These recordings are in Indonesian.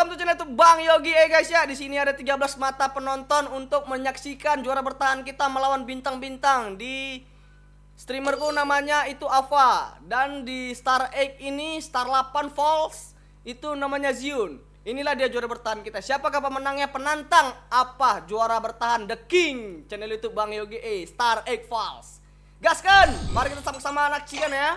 welcome to channel YouTube Bang Yogi guys ya. Di sini ada 13 mata penonton untuk menyaksikan juara bertahan kita melawan bintang-bintang di streamerku namanya itu Ava, dan di Star 8 ini Star 8 Falls itu namanya Zion. Inilah dia juara bertahan kita. Siapakah pemenangnya? Penantang apa juara bertahan The King channel YouTube Bang Yogi Star 8 Falls. Gaskan, mari kita sama-sama saksikan ya.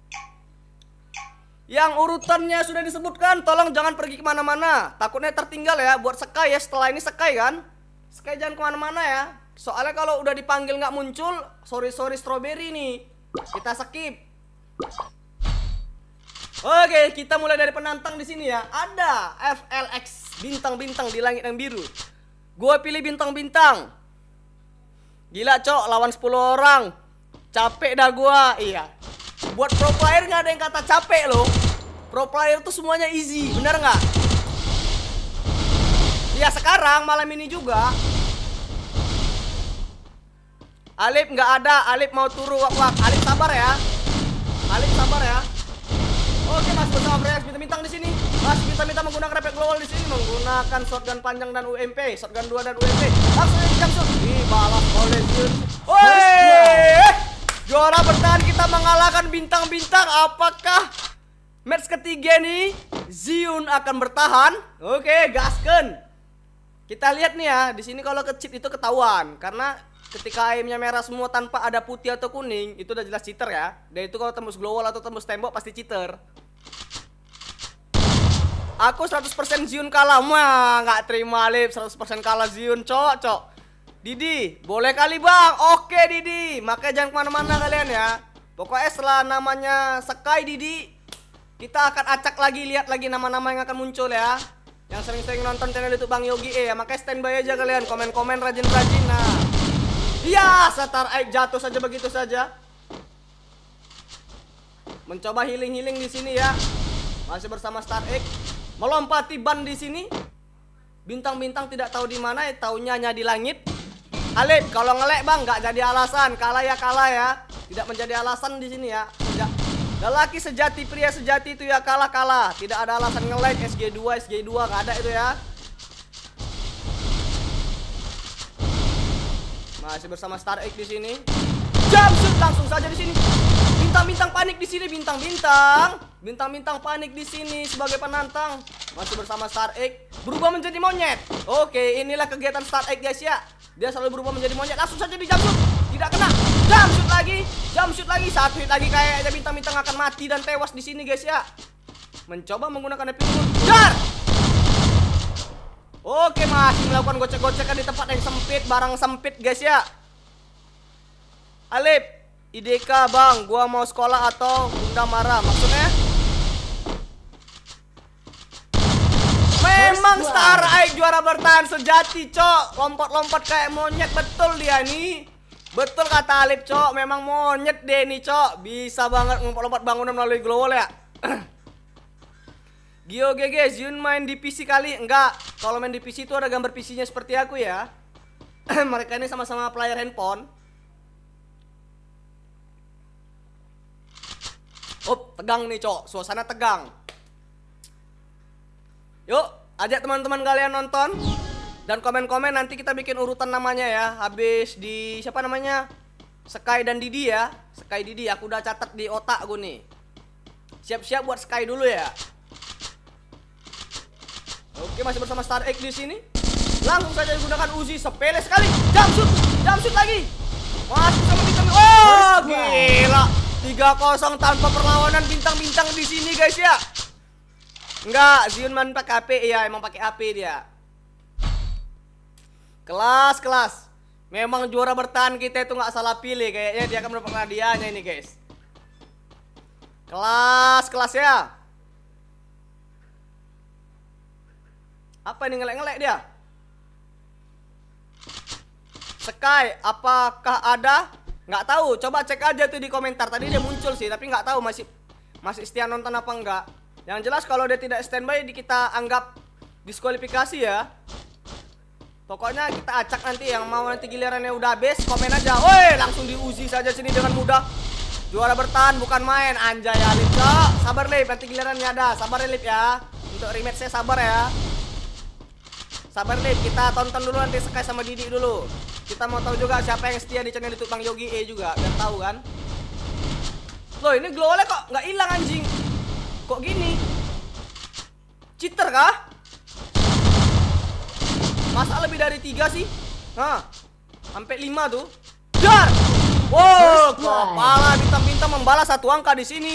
Yang urutannya sudah disebutkan, tolong jangan pergi kemana-mana. Takutnya tertinggal ya, buat Sky ya. Setelah ini Sky kan, Sky jangan kemana-mana ya. Soalnya kalau udah dipanggil nggak muncul, sorry strawberry nih, kita skip. Oke, kita mulai dari penantang di sini ya. Ada FLX, bintang-bintang di langit yang biru. Gua pilih bintang-bintang. Gila cok, lawan 10 orang. Capek dah gua, iya. Buat pro player nggak ada yang kata capek loh. Pro player tuh semuanya easy, bener nggak? Ya sekarang malam ini juga. Alip nggak ada, Alip mau turu wak-wak. Alip sabar ya. Alip sabar ya. Oke, masih bersama Fresh bintang-bintang di sini. Masih bintang-bintang menggunakan refleks global di sini, menggunakan shotgun panjang dan UMP, shotgun 2 dan UMP. Langsung aja jam shoot. Dibalas oleh Zion. Woi! Juara bertahan kita mengalahkan bintang-bintang. Apakah match ketiga nih Zion akan bertahan? Oke, gasken. Kita lihat nih ya, di sini kalau ke-cheat itu ketahuan karena ketika aimnya merah semua tanpa ada putih atau kuning, itu udah jelas cheater ya. Dan itu kalau tembus global atau tembus tembok pasti cheater. Aku 100% Zion kalah. Wah, nggak terima Lip, 100% kalah Zion, cok. Didi, boleh kali bang? Oke Didi, makanya jangan kemana-mana kalian ya. Pokoknya setelah namanya Sky Didi, kita akan acak lagi, lihat lagi nama-nama yang akan muncul ya. Yang sering-sering nonton channel YouTube Bang Yogi ya, makanya standby aja kalian, komen-komen rajin-rajin. Nah, ya Star 8 jatuh saja begitu saja. Mencoba healing-healing di sini ya. Masih bersama Star 8, melompati ban di sini. Bintang-bintang tidak tahu di mana, taunya hanya di langit. Alip, kalau ngelek bang nggak jadi alasan, kalah ya, tidak menjadi alasan di sini ya. Lelaki sejati, pria sejati itu ya kalah, tidak ada alasan ngelek. SG2 nggak ada itu ya. Masih bersama Star 8 di sini. Jump shoot langsung saja di sini. Bintang-bintang panik di sini, bintang-bintang panik di sini sebagai penantang. Masih bersama Star 8, berubah menjadi monyet. Oke, inilah kegiatan Star 8 guys ya. Dia selalu berubah menjadi monyet. Langsung saja di jump shoot. Tidak kena. Jump shoot lagi. Satu hit lagi, kayaknya bintang-bintang akan mati dan tewas di sini guys ya. Mencoba menggunakan epic moon. Jar. Oke, masih melakukan gocek-gocekan di tempat yang sempit, barang sempit guys ya. Alip, IDK bang, gua mau sekolah atau bunda marah. Maksudnya? Memang Star 8 juara bertahan sejati cok. Lompat-lompat kayak monyet, betul dia nih. Betul kata Alip cok, memang monyet deh nih cok. Bisa banget lompat-lompat bangunan melalui global ya. Gio GG, Zion main di PC kali? Enggak, kalau main di PC itu ada gambar PC-nya seperti aku ya. Mereka ini sama-sama player handphone. Oh, tegang nih cok, suasana tegang. Yuk, ajak teman-teman kalian nonton dan komen-komen, nanti kita bikin urutan namanya ya. Habis di siapa namanya? Sky dan Didi ya. Sky Didi, aku udah catat di otak gue nih. Siap-siap buat Sky dulu ya. Oke, masih bersama Star 8 di sini. Langsung saja digunakan Uzi, sepele sekali. Jump shoot lagi. Masih sama bintang. Oh, gila. 3-0 tanpa perlawanan bintang-bintang di sini guys ya. Enggak, Zion main pakai AP ya, emang pakai AP dia. Kelas. Memang juara bertahan kita itu nggak salah pilih, kayaknya dia akan mendapatkan hadiahnya ini guys. Kelas ya. Apa ini ngelek-ngelek dia? Sky, apakah ada? Nggak tahu, coba cek aja tuh di komentar. Tadi dia muncul sih, tapi nggak tahu masih setia nonton apa enggak. Yang jelas kalau dia tidak standby, kita anggap diskualifikasi ya. Pokoknya kita acak nanti, yang mau nanti gilirannya udah habis komen aja. Woi, langsung diuji saja sini dengan mudah. Juara bertahan bukan main, anjay Alip cok. Sabar Lip, nanti gilirannya ada. Sabar Lip ya. Untuk rematch saya sabar ya. Sabar Lip, kita tonton dulu nanti Sky sama Didi dulu. Kita mau tahu juga siapa yang setia di channel YouTube Bang Yogi juga, biar tahu kan. Loh, ini glownya kok nggak hilang anjing. Kok gini? Cheater kah? Masa lebih dari 3 sih? Hah, sampai 5 tuh. Dar! Wow, kepala bintang-bintang membalas 1 angka di sini.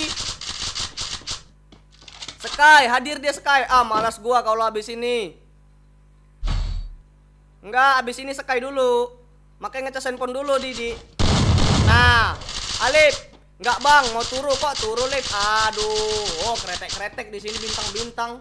Sky, hadir dia Sky. Ah, malas gua kalau habis ini. Enggak, habis ini Sky dulu. Makanya ngecas handphone dulu, Didi. Nah, Alip. Enggak bang, mau turu kok, turu Lip. Aduh, oh kretek-kretek di sini bintang-bintang.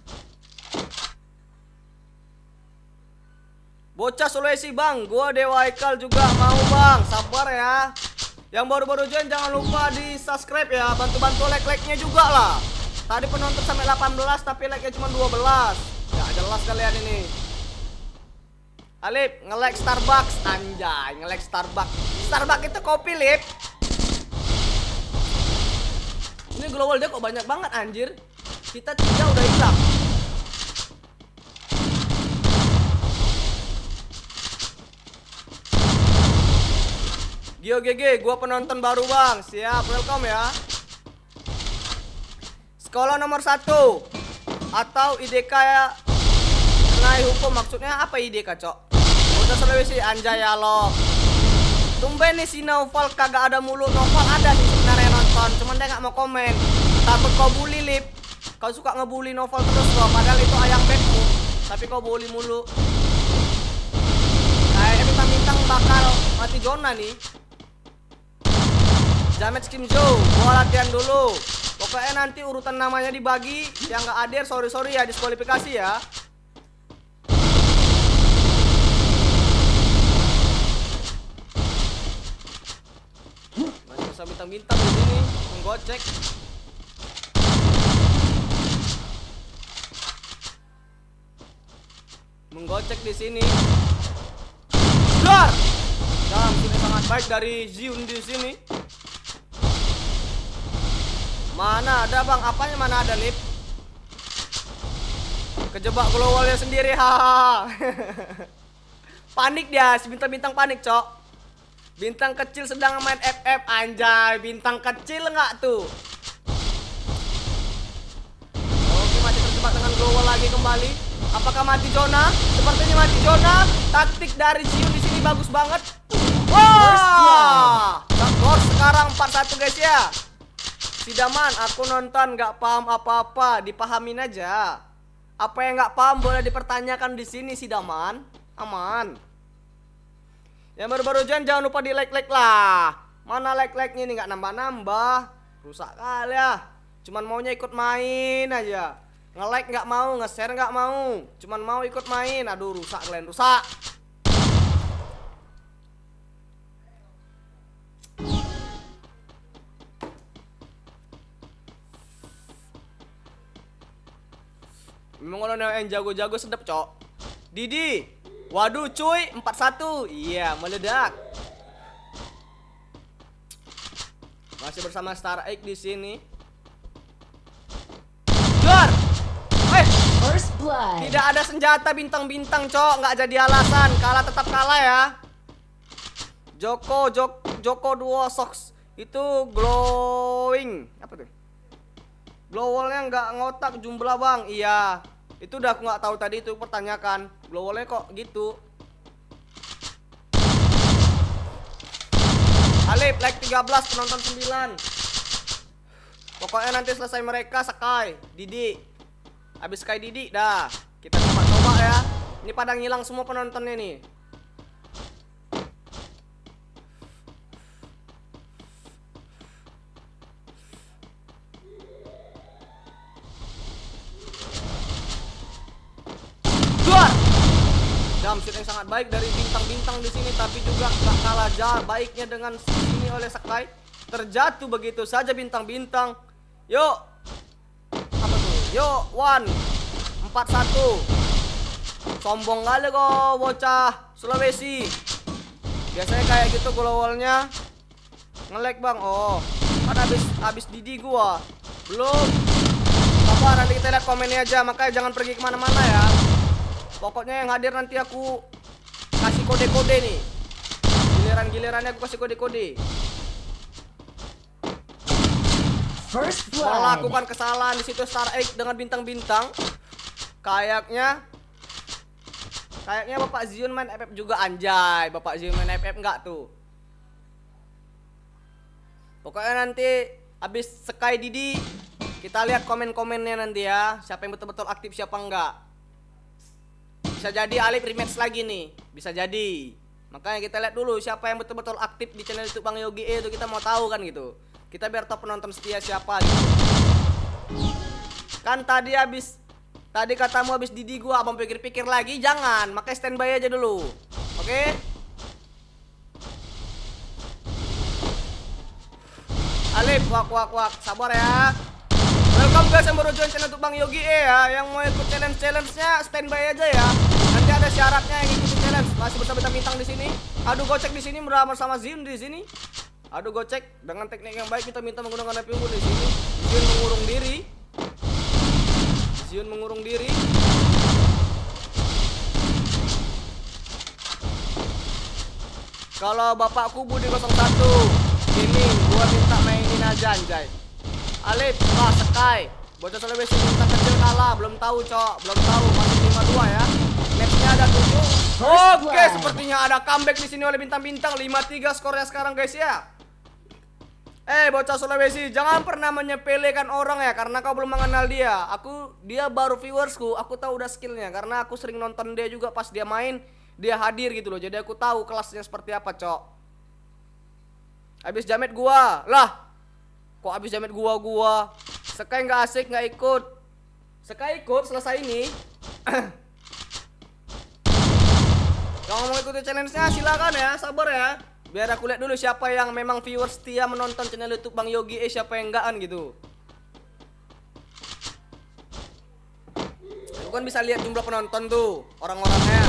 Bocah Sulawesi bang, gua Dewa Haikal juga mau bang, sabar ya. Yang baru-baru join jangan lupa di subscribe ya, bantu-bantu like-like-nya juga lah. Tadi penonton sampai 18 tapi like-nya cuma 12. Gak jelas kalian ini. Alip, nge-like Starbucks, anjay, nge-like Starbucks. Starbucks itu kopi Lip. Ini global dia kok banyak banget anjir. Kita 3 udah hilang. Gio GG, gua penonton baru bang. Siap, welcome ya. Sekolah nomor 1 atau IDK ya, kenai hukum, maksudnya apa IDK cok? Udah Sulawesi anjay ya lo. Tumben nih si Noval kagak ada mulu. Noval ada sih sebenarnya nonton, cuman dia nggak mau komen. Takut kau bully Lip. Kau suka ngebully Noval terus loh, padahal itu ayam bedmu. Tapi kau bully mulu. Kayaknya bintang-bintang bakal mati zona nih. Jamet Kim Jo, gua latihan dulu. Pokoknya nanti urutan namanya dibagi. Yang nggak hadir sorry ya, diskualifikasi ya. Masih bisa bintang-bintang di sini menggocek. Menggocek di sini. Dar! Dalam sini sangat baik dari Zion di sini. Mana ada bang? Apanya mana ada Lip? Kejebak glowalnya sendiri, hahaha. Panik dia, si bintang-bintang panik cok. Bintang kecil sedang main FF, anjay. Bintang kecil nggak tuh? Oke, masih terjebak dengan glowal lagi kembali. Apakah mati zona? Sepertinya mati zona. Taktik dari Zion di sini bagus banget. Wah, skor sekarang 4-1 guys ya. Sidaman, aku nonton nggak paham apa-apa, dipahamin aja. Apa yang nggak paham boleh dipertanyakan di sini Sidaman, aman. Yang baru-baru jangan lupa di like lah. Mana like-nya ini nggak nambah-nambah, rusak kali ya. Cuman maunya ikut main aja, nge-like nggak mau, nge-share nggak mau, cuman mau ikut main. Aduh rusak kalian, rusak. Memang kalau yang jago-jago sedap cok. Didi, waduh cuy, 4-1. Iya, meledak. Masih bersama Star Egg di sini. Dar. First blood. Tidak ada senjata bintang-bintang cok, nggak jadi alasan. Kalah tetap kalah ya. Joko Duo Socks itu glowing. Apa tuh? Glowwallnya nggak ngotak jumlah bang. Iya, itu udah aku nggak tahu tadi, itu pertanyakan. Glowwallnya kok gitu. Alip like 13, penonton 9. Pokoknya nanti selesai mereka Sky, Didi. Habis Sky Didi dah. Kita coba ya. Ini pada ngilang semua penontonnya nih. Jumpsuit yang sangat baik dari bintang-bintang di sini, tapi juga gak kalah baiknya dengan sini oleh Sky. Terjatuh begitu saja bintang-bintang. Yuk, apa tuh? Yuk, 4-1. Sombong kali kok bocah Sulawesi. Biasanya kayak gitu glowalnya. Nge-lag bang. Oh, kan habis Didi gua. Belum. Apa nanti kita lihat komennya aja. Makanya jangan pergi kemana-mana ya. Pokoknya yang hadir nanti aku kasih kode-kode nih. Giliran-gilirannya aku kasih kode-kode. First blood. Melakukan kesalahan di situ Star Egg dengan bintang-bintang. Kayaknya Bapak Zion main FF juga, anjay. Bapak Zion main FF enggak tuh? Pokoknya nanti habis Sky Didi kita lihat komen-komennya nanti ya. Siapa yang betul-betul aktif, siapa enggak. Bisa jadi Alip rematch lagi nih. Bisa jadi. Makanya kita lihat dulu siapa yang betul-betul aktif di channel YouTube Bang Yogi itu, kita mau tahu kan gitu. Kita biar tahu penonton setia siapa gitu. Kan tadi katamu habis Didi gua, abang pikir-pikir lagi, jangan. Makanya standby aja dulu. Oke? Alip, wak, sabar ya. Welcome guys yang baru join channel YouTube Bang Yogi ya. Yang mau ikut challenge-nya standby aja ya. Nanti ada syaratnya yang ikutin challenge. Masih bersama bintang di sini. Aduh gocek di sini bersama Zion di sini. Aduh gocek dengan teknik yang baik kita minta menggunakan api unggul di sini. Zion mengurung diri. Kalau bapakku Budi 01 ini gua minta mainin aja anjay. Alip, Pak Sky, bocah Sulawesi bintang kecil kalah, belum tahu cok, masih 5-2 ya. Matchnya ada 7. Oke, sepertinya ada comeback di sini oleh bintang-bintang. 5-3 skornya sekarang guys ya. Bocah Sulawesi, jangan pernah menyepelekan orang ya, karena kau belum mengenal dia. Dia baru viewersku, aku tahu udah skillnya, karena aku sering nonton dia juga pas dia main, dia hadir gitu loh. Jadi aku tahu kelasnya seperti apa cok. Habis jamet gua, lah. Kok habis jamet gua? Sky nggak asik, nggak ikut. Sky ikut selesai ini. Kalau mau ikuti challenge-nya silakan ya, sabar ya. Biar aku lihat dulu siapa yang memang viewers setia menonton channel YouTube Bang Yogi, siapa yang enggak gitu. Aku kan bisa lihat jumlah penonton tuh, orang-orangnya.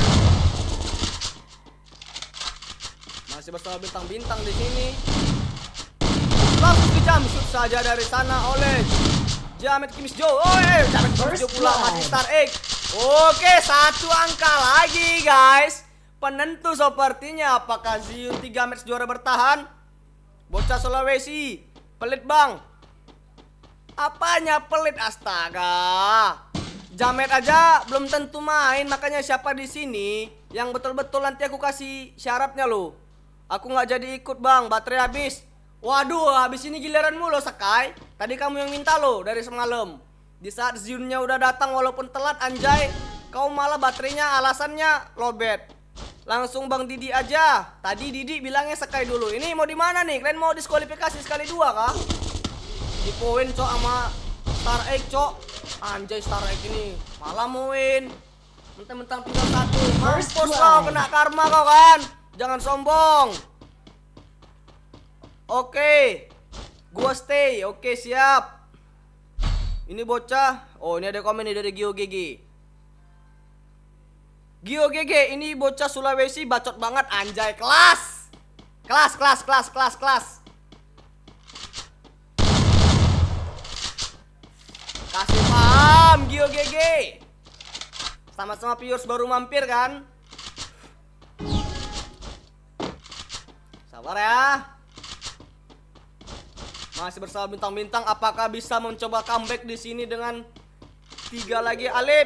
Masih bersama bintang-bintang di sini. Langsung dijamsut saja dari sana oleh Jamet Kimis Jo. Jamet Kimis Jo pula masih Star Egg. Oke, 1 angka lagi guys. Penentu sepertinya, apakah Zion 3 match juara bertahan? Bocah Sulawesi, pelit bang. Apanya pelit, astaga. Jamet aja belum tentu main, makanya siapa di sini yang betul-betul nanti aku kasih syaratnya loh. Aku nggak jadi ikut bang, baterai habis. Waduh, habis ini giliranmu loh Sky. Tadi kamu yang minta loh dari semalam. Di saat Zionnya udah datang walaupun telat anjay, kau malah baterainya alasannya lowbat. Langsung Bang Didi aja. Tadi Didi bilangnya Sky dulu. Ini mau di mana nih? Kalian mau diskualifikasi sekali 2 kah? Di poin cok sama Star Egg cok. Anjay Star Egg ini malah mau win. Mentang-mentang tinggal 1. Mampus kau, kena karma kau kan. Jangan sombong. Oke, gua stay. Oke, siap. Ini bocah. Oh, ini ada komen nih dari Gio GG. Gio GG, ini bocah Sulawesi bacot banget anjay. Kelas. Kasih paham Gio GG. Sama-sama viewers baru mampir kan? Sabar ya. Masih bersama bintang-bintang, apakah bisa mencoba comeback di sini dengan 3 lagi? Alip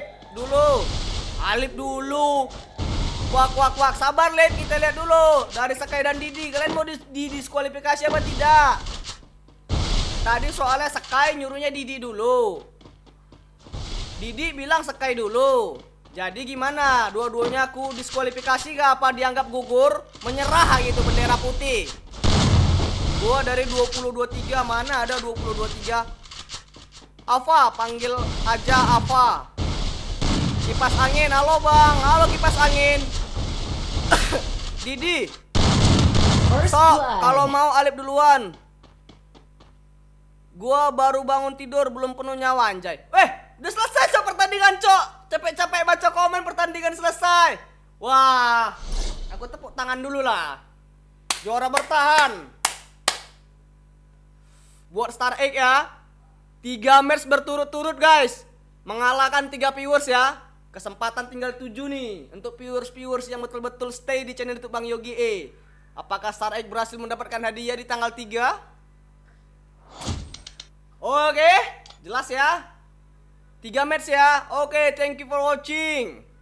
dulu. Wak. Sabar Lip, kita lihat dulu dari Sky dan Didi. Kalian mau didiskualifikasi apa tidak? Tadi soalnya Sky nyuruhnya Didi dulu. Didi bilang Sky dulu. Jadi gimana? Dua-duanya aku diskualifikasi gak? Apa dianggap gugur? Menyerah gitu bendera putih. Gua dari 2023, mana ada 2023. Ava, panggil aja Ava. Kipas angin, halo bang, halo kipas angin. Didi. Kalau mau Alip duluan. Gua baru bangun tidur, belum penuh nyawa anjay. Udah selesai cok pertandingan cok. Capek-capek baca komen pertandingan selesai. Wah, aku tepuk tangan dulu lah. Juara bertahan. Buat Star Egg ya. 3 match berturut-turut guys. Mengalahkan 3 viewers ya. Kesempatan tinggal 7 nih untuk viewers yang betul-betul stay di channel YouTube Bang Yogi E. Apakah Star Egg berhasil mendapatkan hadiah di tanggal 3? Oke, jelas ya. 3 match ya. Oke, thank you for watching.